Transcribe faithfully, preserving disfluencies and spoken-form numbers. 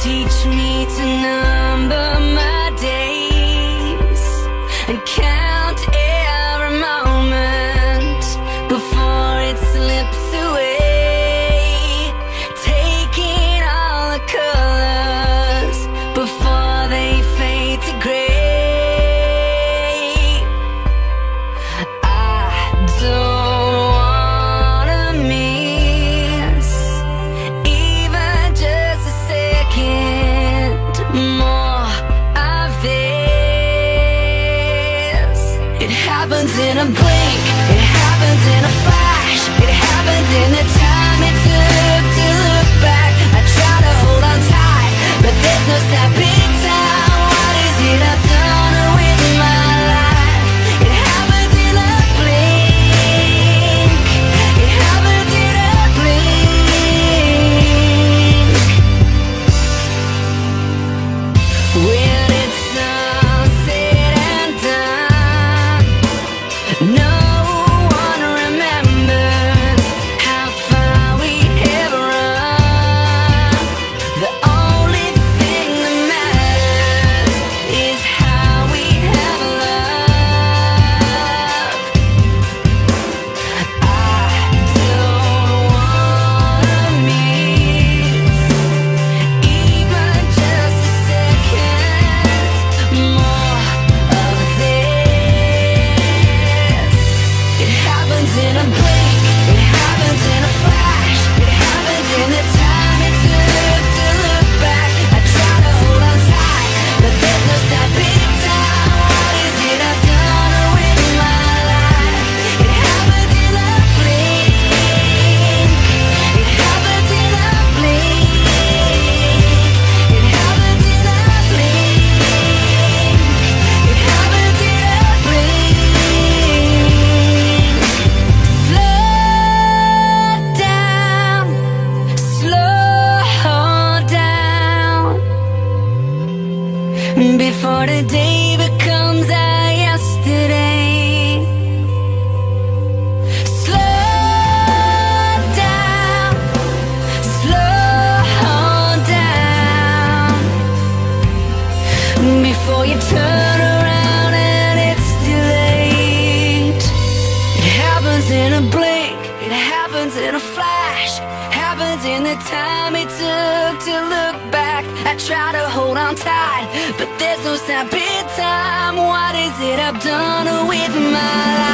Teach me to number my days and count every moment before it slips away, taking all the colors before they fade to gray. I don't wanna miss even just a second more of this. It happens in a blink, it happens in a flash, it happens in the time it took to look back. I try to hold on tight, but there's no stopping time. What is it I've done with my life? It happens in a blink, it happens in a blink. When it's sunset and done, no one remembers how far we have run. The only thing that matters is how we have loved. I don't wanna miss even just a second more of this. It happens in a blink, it happens in a flash, it happens in the time it took to look back. I try to hold on tight, but there's no stopping time. What is it I've done with my life? It happens in a blink, it happens in a blink, it happens in a blink, it happens in a blink. Slow down, slow down, before the day becomes our yesterday. Slow down, slow down, before you turn around and it's too late. It happens in a blink, it happens in a flash, happens in the time it took to look back. I try to hold on tight, but there's no stopping time. What is it I've done with my life?